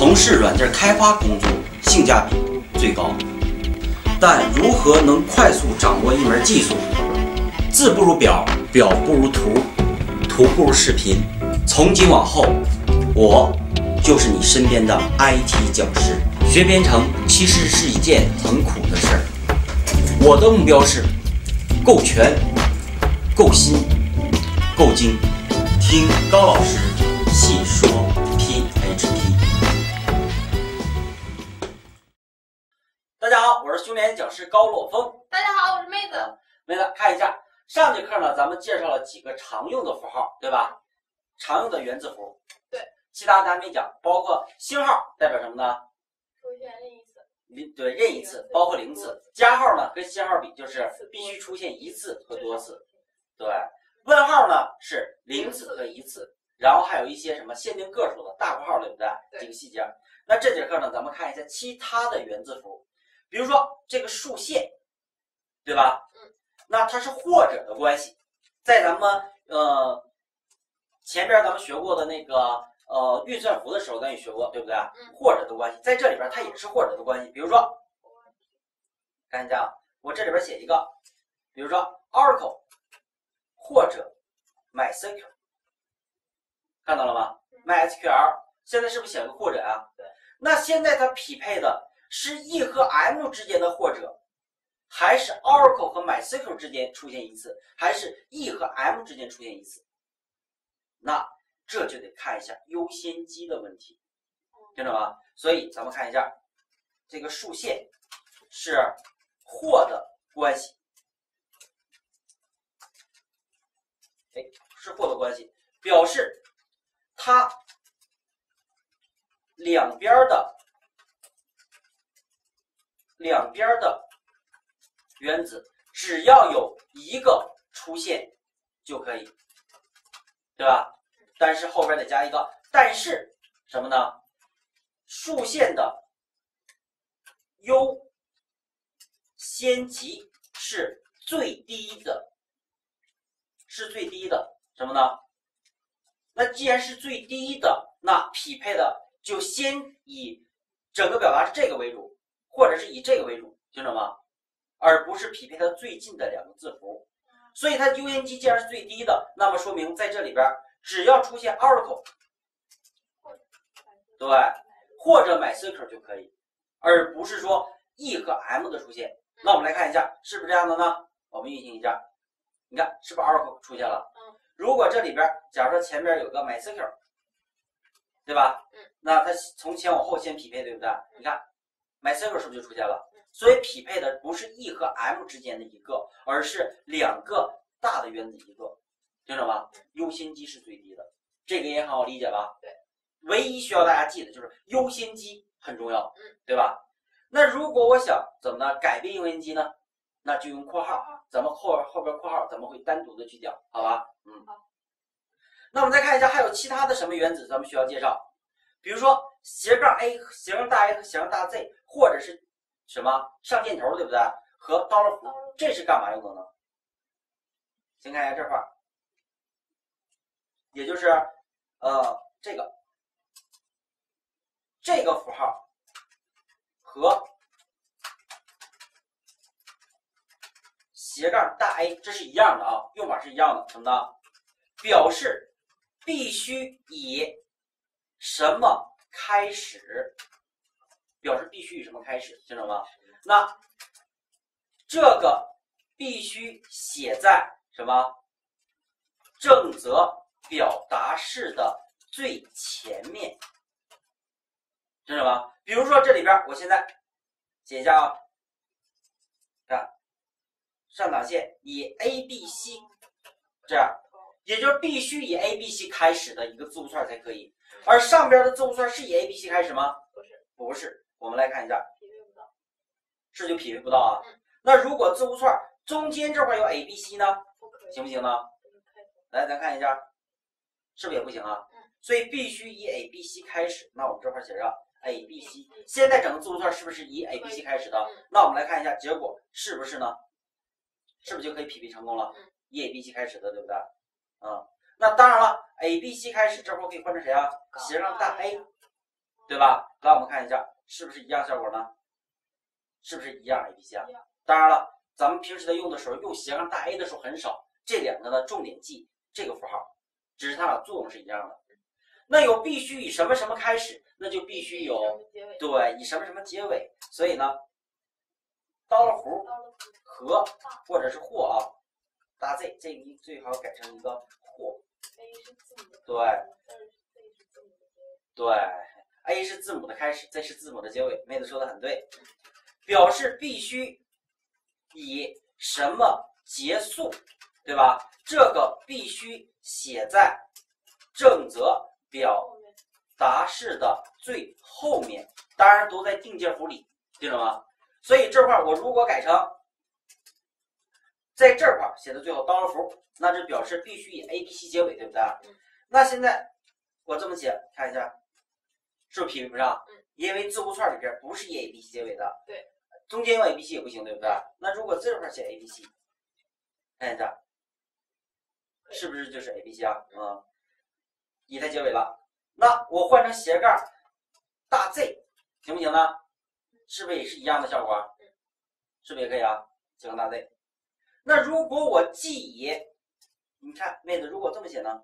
从事软件开发工作性价比最高。但如何能快速掌握一门技术？字不如表，表不如图，图不如视频。从今往后，我就是你身边的 IT 讲师。学编程其实是一件很苦的事儿，我的目标是够全、够新、够精。听高老师细说 PHP。大家好，我是熊脸讲师高洛峰。 大家好，我是妹子。 妹子，看一下上节课呢，咱们介绍了几个常用的符号，对吧？常用的源字符。 对。其他的还没讲，包括星号代表什么呢？ 出现任意次。 对，任意次，包括零次。加号呢，跟星号比就是必须出现一次和多次。对。问号呢是零次和一次，然后还有一些什么限定个数的大括号，对不对？这个细节。那这节课呢，咱们看一下其他的源字符，比如说这个竖线，对吧？那它是或者的关系，在咱们前边咱们学过的那个运算符的时候，咱也学过，对不对？或者的关系，在这里边它也是或者的关系。比如说，看一下，我这里边写一个，比如说 Oracle。或者 MySQL， 看到了吗 ？MySQL 现在是不是写了个或者啊？ 对。 那现在它匹配的是 E 和 M 之间的或者，还是 Oracle 和 MySQL 之间出现一次，还是 E 和 M 之间出现一次？那这就得看一下优先级的问题，听懂吗？所以咱们看一下这个竖线是或的关系。是或的关系，表示它两边的原子只要有一个出现就可以，对吧？但是后边得加一个但是什么呢？竖线的优先级是最低的。什么呢？那既然是最低的，那匹配的就先以整个表达是这个为主，或者是以这个为主，听懂吗？而不是匹配它最近的两个字符。所以它优先级既然是最低的，那么说明在这里边只要出现 Oracle， 对，或者 MySQL 就可以，而不是说 E 和 M 的出现。那我们来看一下，是不是这样的呢？我们运行一下。你看是不是 Oracle 出现了？如果这里边假如说前边有个 MySQL， 对吧？那它从前往后先匹配，对不对？你看 MySQL 是不是就出现了？所以匹配的不是 E 和 M 之间的一个，而是两个大的原子一个，听懂吗？优先级是最低的，这个也很好理解吧？ 对。唯一需要大家记的就是优先级很重要，对吧？那如果我想怎么呢？改变优先级呢？那就用括号。咱们后边括号咱们会单独的去讲，好吧？好。那我们再看一下还有其他的什么原子咱们需要介绍，比如说斜杠 A、斜杠大 A 和斜杠大 Z， 或者是什么上箭头，对不对？和刀符，这是干嘛用的呢？先看一下这块，也就是这个符号和斜杠大 A 这是一样的啊，用法是一样的，什么呢？表示必须以什么开始？表示必须以什么开始？听懂吗？那这个必须写在什么？正则表达式的最前面，听懂吗？比如说这里边，我现在写一下啊，看。上档线以 ABC 这样，也就是必须以 ABC 开始的一个字符串才可以。而上边的字符串是以 ABC 开始吗？不是。我们来看一下，是就匹配不到啊。那如果字符串中间这块有 ABC 呢？行不行呢？来，咱看一下，是不是也不行啊？所以必须以 ABC 开始。那我们这块写上 ABC， 现在整个字符串是不是以 ABC 开始的？那我们来看一下结果是不是呢？是不是就可以匹配成功了？以 ABC 开始的，对不对？那当然了 ，ABC 开始这会儿可以换成谁啊？斜杠大 A， 对吧？来，我们看一下，是不是一样效果呢？是不是一样 A、B、C 啊一样？ 当然了，咱们平时在用的时候，用斜杠大 A 的时候很少。这两个呢，重点记这个符号，只是它俩作用是一样的。那有必须以什么什么开始，那就必须有对以什么什么结尾。所以呢，刀了弧和或者是或啊，大 Z 这个最好改成一个或。对对 ，A 是字母的开始 ，Z 是字母的结尾。妹子说的很对，表示必须以什么结束，对吧？这个必须写在正则表达式的最后面，当然都在定节符里，记了吗？所以这块我如果改成在这块写的最后刀了符，那这表示必须以 A、B、C 结尾，对不对？那现在我这么写，看一下，是不是匹配不上？因为字符串里边不是以 A、B、C 结尾的， 对， 中间有 A、B、C 也不行，对不对？那如果这块写 A、B、C， 看一下，是不是就是 A、B、C 啊？以它结尾了。那我换成斜杠大 Z 行不行呢？是不是也是一样的效果？是不是也可以啊？斜杠大 Z。那如果我既以，你看妹子，如果这么写呢？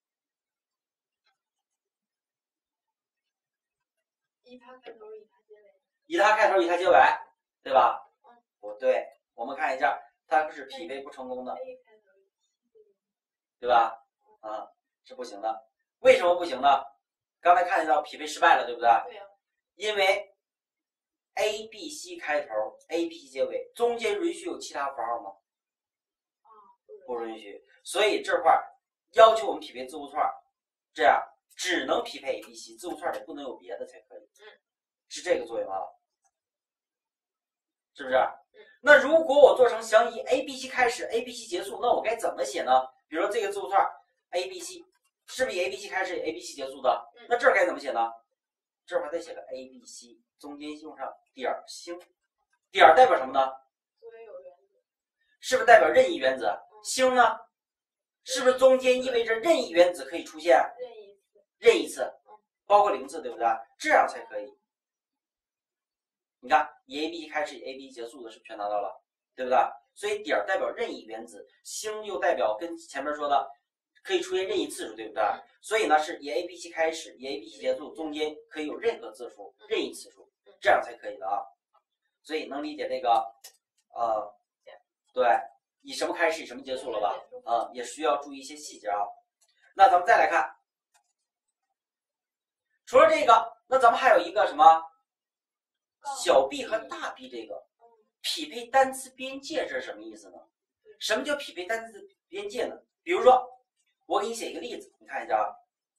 以它开头，以它结尾。 以它开头，以它结尾，对吧？不对，我们看一下，它是匹配不成功的，对吧？是不行的。为什么不行呢？刚才看见到匹配失败了，对不对？ 对呀。 因为 A、B、C 开头 ，A、B、C 结尾，中间允许有其他符号吗？不允许。所以这块要求我们匹配字符串，这样只能匹配 A、B、C， 字符串里不能有别的才可以。是这个作用啊，是不是？那如果我做成想以 A、B、C 开始 ，A、B、C 结束，那我该怎么写呢？比如说这个字符串 A、B、C， 是不是以 A、B、C 开始 ，A、B、C 结束的？那这儿该怎么写呢？这块再写个 A、B、C， 中间用上点星，点代表什么呢？是不是代表任意原子？星呢？是不是中间意味着任意原子可以出现？任意次，包括零次，对不对？这样才可以。你看，以 A、B 开始，以 A、B 结束的，是不是全拿到了？对不对？所以点代表任意原子，星又代表跟前面说的可以出现任意次数，对不对？所以呢，是以 A、B、C 开始，以 A、B、C 结束，中间可以有任何字符，任意次数，这样才可以的啊。所以能理解这个，对，以什么开始，以什么结束了吧？也需要注意一些细节啊。那咱们再来看，除了这个，那咱们还有一个什么？小 b 和大 b 这个匹配单词边界，这是什么意思呢？什么叫匹配单词边界呢？比如说，我给你写一个例子，你看一下啊，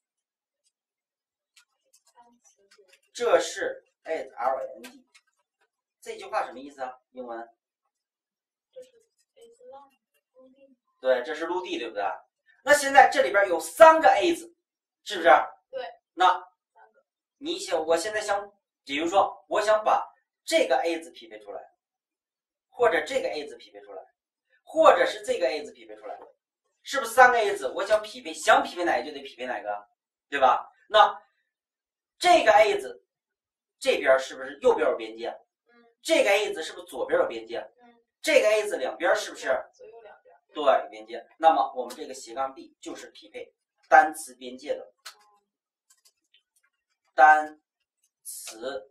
这是 ASLND， 这句话什么意思啊？英文？对，这是陆地，对不对？那现在这里边有3个 A 字，是不是？ 对。 那你想，我现在想。比如说，我想把这个 A 字匹配出来，或者这个 A 字匹配出来，或者是这个 A 字匹配出来，是不是3个 A 字？我想匹配哪个就得匹配哪个，对吧？那这个 A 字这边是不是右边有边界？这个 A 字是不是左边有边界？这个 A 字两边是不是？ 左右两边。 对，有边界。那么我们这个斜杠 B 就是匹配单词边界的。单词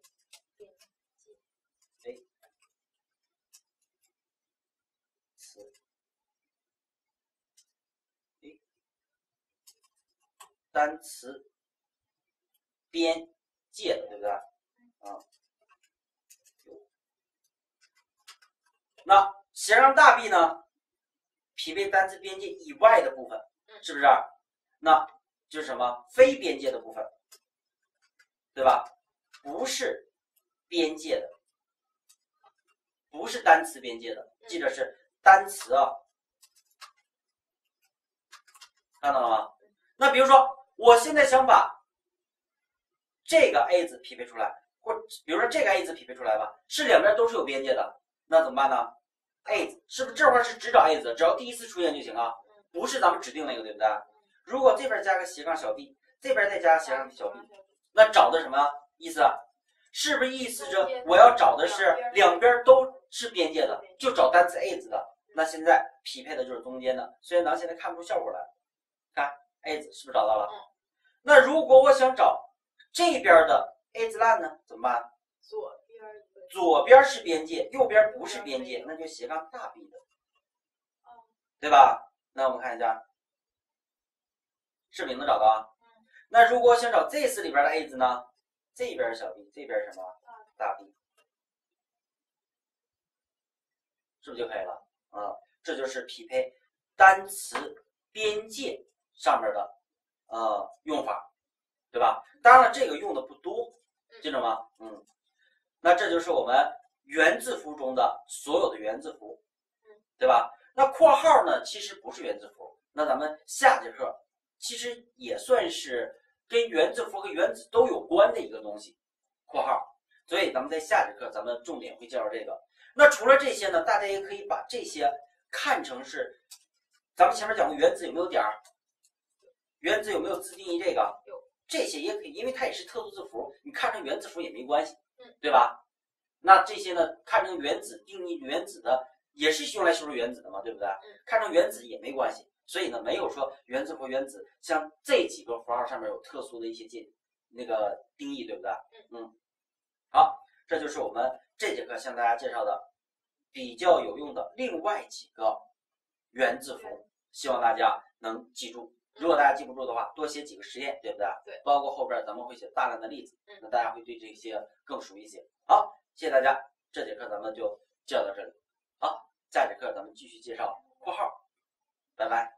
单词边界的，对不对？那斜杠大 B 呢？匹配单词边界以外的部分，是不是？那就是什么？非边界的部分，对吧？不是边界的，不是单词边界的，记着是单词啊，看到了吗？那比如说，我现在想把这个 A 字匹配出来，或比如说这个 A 字匹配出来吧，是两边都是有边界的，那怎么办呢 ？A 字是不是这块是只找 A 字，只要第一次出现就行啊？不是咱们指定那个，对不对？如果这边加个斜杠小 b， 这边再加个斜杠小 b， 那找的什么？ 意思？是不是意思着我要找的是两边都是边界的，就找单词 is 的？那现在匹配的就是中间的，虽然咱现在看不出效果来，看 is 是不是找到了？那如果我想找这边的 is line 呢，怎么办？左边是边界，右边不是边界，那就斜杠大 B 的，对吧？那我们看一下，是不是能找到啊？那如果想找 this 里边的 is 呢？这边是小 b， 这边是什么？大 B， 是不是就可以了？这就是匹配单词边界上面的用法，对吧？当然了，这个用的不多，记住吗？那这就是我们元字符中的所有的元字符，对吧？那括号呢，其实不是元字符。那咱们下节课其实也算是跟元字符和元子都有关的一个东西，括号。所以咱们在下节课咱们重点会介绍这个。那除了这些呢，大家也可以把这些看成是，咱们前面讲过原子有没有点儿？原子有没有自定义这个？ 有。 这些也可以，因为它也是特殊字符，你看成元字符也没关系，对吧？那这些呢，看成原子定义原子的，也是用来修饰原子的嘛，对不对？看成原子也没关系。所以呢，没有说原子符原子像这几个符号上面有特殊的一些定义，对不对？好，这就是我们这节课向大家介绍的比较有用的另外几个元字符，希望大家能记住。如果大家记不住的话，多写几个实验，对不对？ 对， 包括后边咱们会写大量的例子，那大家会对这些更熟一些。好，谢谢大家，这节课咱们就介绍到这里。好，下节课咱们继续介绍括号，拜拜。